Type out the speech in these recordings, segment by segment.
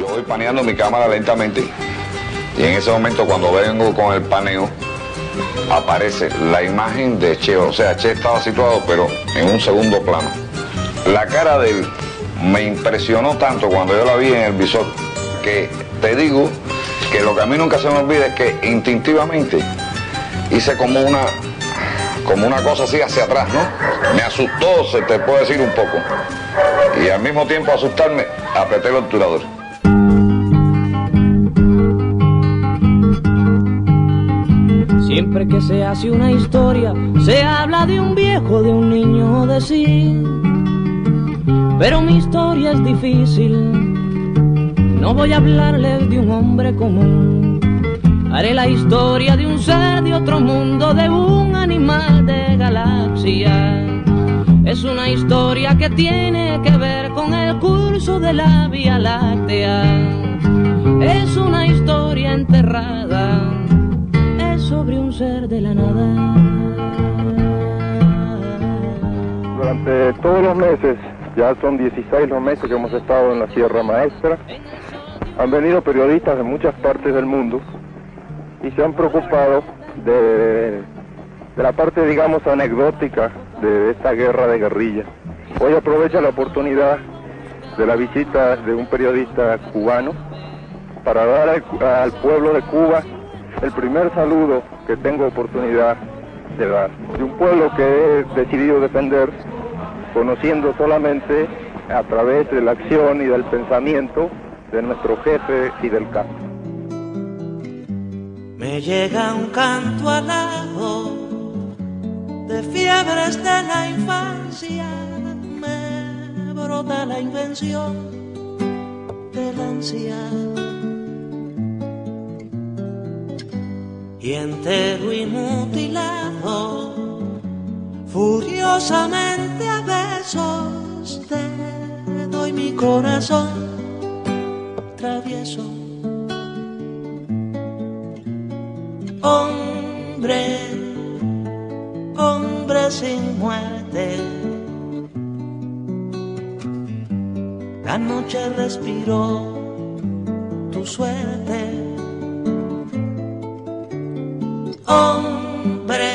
voy paneando mi cámara lentamente y en ese momento cuando vengo con el paneo aparece la imagen de Che, o sea, Che estaba situado pero en un segundo plano. La cara de él me impresionó tanto cuando yo la vi en el visor que te digo que lo que a mí nunca se me olvida es que instintivamente hice como una cosa así hacia atrás, ¿no? Me asustó, se te puede decir un poco. Y al mismo tiempo asustarme, apreté el obturador. Siempre que se hace una historia, se habla de un viejo, de un niño, de sí. Pero mi historia es difícil. No voy a hablarles de un hombre común. Haré la historia de un ser de otro mundo, de un animal de galaxia. Es una historia que tiene que ver con el curso de la Vía Láctea. Es una historia enterrada, es sobre un ser de la nada. Durante todos los meses, ya son 16 los meses que hemos estado en la Sierra Maestra, han venido periodistas de muchas partes del mundo y se han preocupado de la parte, digamos, anecdótica de esta guerra de guerrilla. Hoy aprovecho la oportunidad de la visita de un periodista cubano para dar al pueblo de Cuba el primer saludo que tengo oportunidad de dar. De un pueblo que he decidido defender, conociendo solamente a través de la acción y del pensamiento de nuestro jefe Fidel Castro. Me llega un canto alado de fiebres de la infancia, me brota la invención del anciano. Y entero y mutilado, furiosamente a besos te doy mi corazón travieso. Hombre, hombre sin muerte, la noche respiró tu suerte. Hombre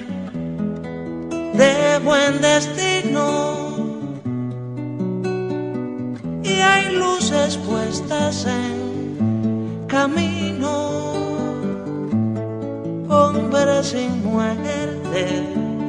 de buen destino, y hay luces puestas en camino. Hombre sin muerte,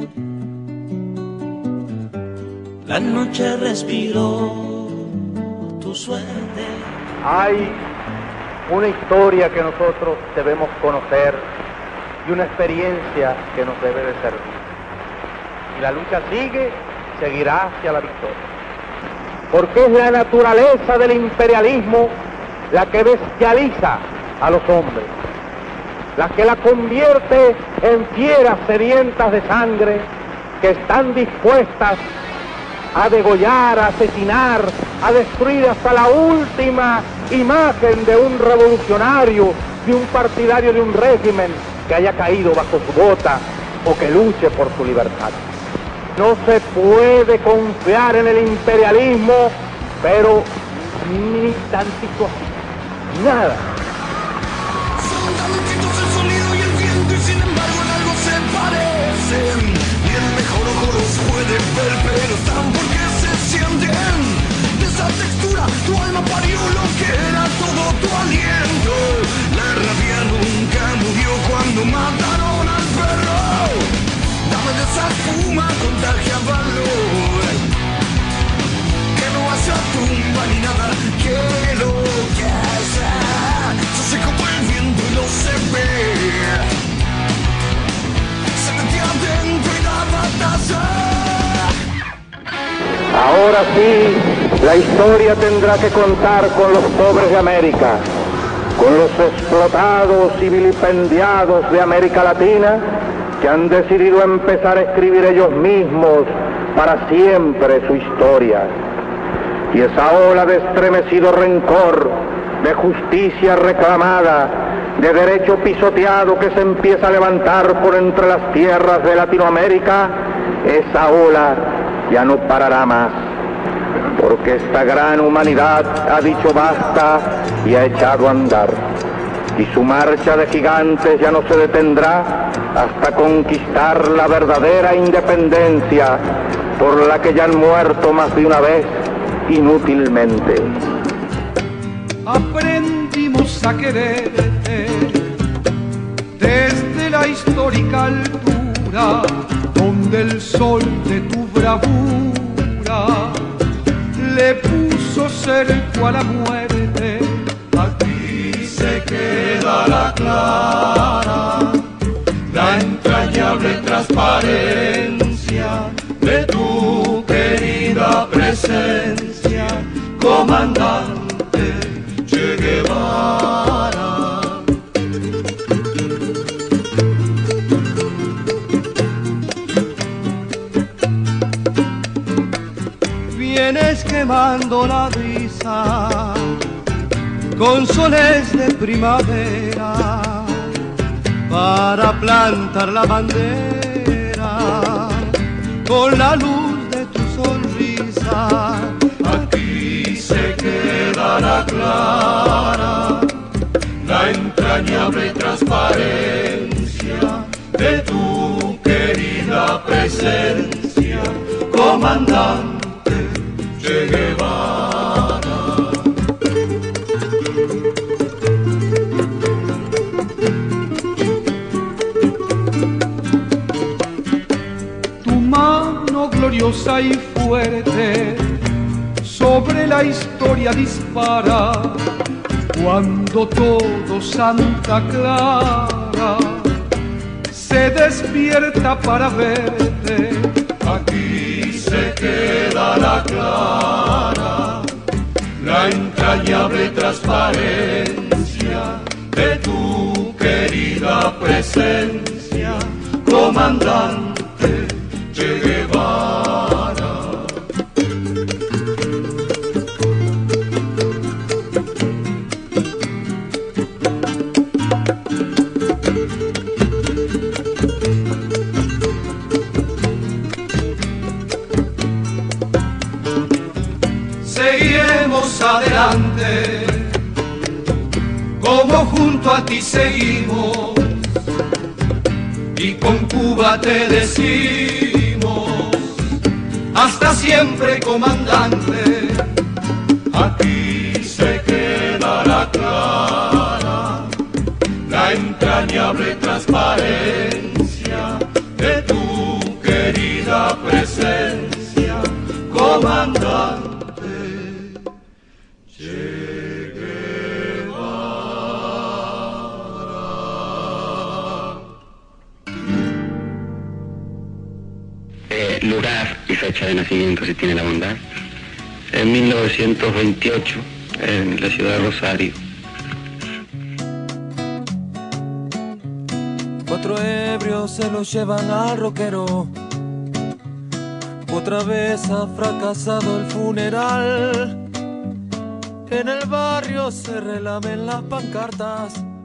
la noche respiró tu suerte. Hay una historia que nosotros debemos conocer y una experiencia que nos debe de servir. Y la lucha sigue, seguirá hacia la victoria. Porque es la naturaleza del imperialismo la que bestializa a los hombres, la que la convierte en fieras sedientas de sangre que están dispuestas a degollar, a asesinar, a destruir hasta la última imagen de un revolucionario, de un partidario de un régimen que haya caído bajo su bota o que luche por su libertad. No se puede confiar en el imperialismo, pero ni tantito así, nada. Son tan distintos el sonido y el viento y sin embargo en algo se parecen. Y el mejor ojo los puede ver, pero están porque se sienten. De esa textura tu alma parió lo que era todo tu aliento. La rabia nunca murió cuando mataron al perro. Dame de esa espuma, contagia valor, que no hace tumba ni nada que lo que sea. Se seco por el viento y no se ve, se metió adentro y da batalla. Ahora sí, la historia tendrá que contar con los pobres de América, con los explotados y vilipendiados de América Latina, que han decidido empezar a escribir ellos mismos para siempre su historia. Y esa ola de estremecido rencor, de justicia reclamada, de derecho pisoteado que se empieza a levantar por entre las tierras de Latinoamérica, esa ola ya no parará más. porque esta gran humanidad ha dicho basta y ha echado a andar. Y su marcha de gigantes ya no se detendrá hasta conquistar la verdadera independencia por la que ya han muerto más de una vez inútilmente. Aprendimos a quererte desde la histórica altura, donde el sol de tu bravura le puso cerco a la muerte. Aquí se quedará clara la entrañable transparencia de tu querida presencia, comandante Che Guevara. Vienes quemando la brisa con soles de primavera para plantar la bandera con la luz de tu sonrisa. Aquí se quedará clara la entrañable transparencia de tu querida presencia, comandante Che Guevara. Tu mano gloriosa y fuerte sobre la historia dispara, cuando todo Santa Clara se despierta para verte. Aquí se quedará clara la entrañable transparencia de tu querida presencia, comandante Che Guevara. Seguiremos adelante, como junto a ti seguimos, y con Cuba te decimos, hasta siempre, comandante. Aquí se quedará clara la entrañable transparencia de tu querida presencia, comandante. Lugar y fecha de nacimiento, si tiene la bondad. En 1928, en la ciudad de Rosario. 4 ebrios se los llevan al roquero. Otra vez ha fracasado el funeral. En el barrio se relamen las pancartas.